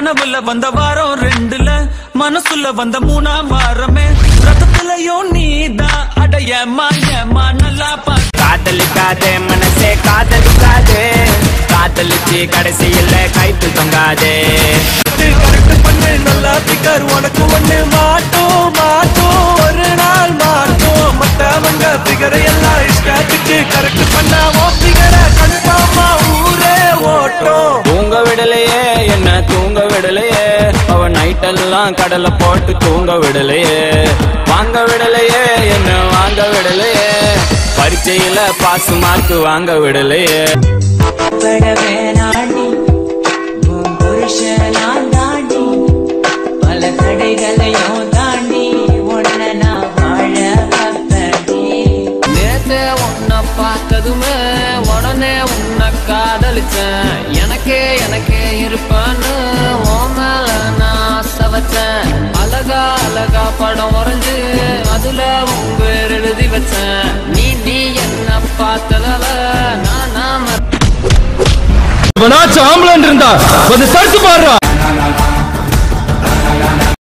கனவுல வந்த வாரம் 2ல மனசுல வந்த 3ஆம் வாரமே ரத்தத்திலையும் நீதான் அடையமா ஏமா நல்லா காதலிக்காதே மனசே காதலிக்காதே காதலிச்சு கடைசியில் கைத்து தொங்காதே கரெக்ட் பண்ணு நல்லா பிகர் உனக்கு ஒண்ணு மாட்டோம் மாட்டோம் ஒரு நாள் மாட்டோம் மத்தவங்க பிகரை எல்லாம் இஷ்டத்துக்கு கரெக்ட் பண்ணாமோ பிகரை கன்ஃபார்மா ஊரே ஓட்டும் தூங்க விடலையே என்ன தூங்க விடலையே அவன் நைட்டெல்லாம் கடலை போட்டு தூங்க விடலையே வாங்க விடலையே என்ன வாங்க விடலையே பரீட்சையில பாஸ் மார்க் வாங்க விடலையே பல தடைகளையும் தாண்டி உன்னை நான் வாழ பார்த்தடி நேத்தே உன்னை பார்த்ததுமே உடனே உன்னை காதலிச்சேன் எனக்கே இருப்பான்னு உன் மேல நான் ஆசை வச்சேன் அழகா அழகா படம் வரைஞ்சு அதுல உன் பேர் எழுதி வச்சேன் நீ என்ன பார்த்ததால நான் ஆம்பளன் இருந்தா கொஞ்சம் தடுத்து பாடுறா